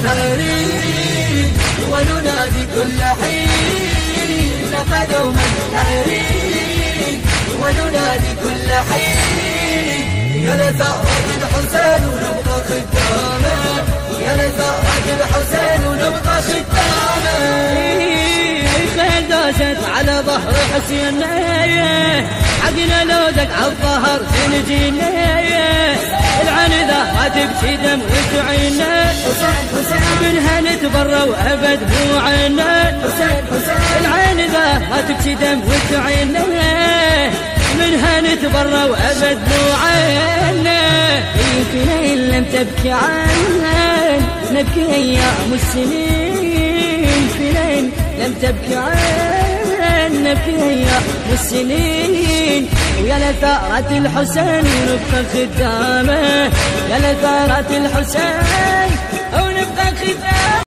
التحرير وننادي كل حين لقد دوما التحرير وننادي كل حين يا لثأرة الحسين ونبقى خدامه يا لثأرة الحسين ونبقى خدامه خيل داست على ظهر حسين حقنا لودك عالظهر تنجينا العين ذا ما تبكي دم وتعينا منها نتبرى وابد مو عينا العين ذا ما تبكي دم وتعينا منها نتبرى وابد مو عينا في ليل لم تبكي عين نبكي ايام السنين في ليل لم تبكي عين نبكي ايام السنين ويا لثأرة الحسين ونبقى خدامه يا لثأرة الحسين ونبقى خدامه.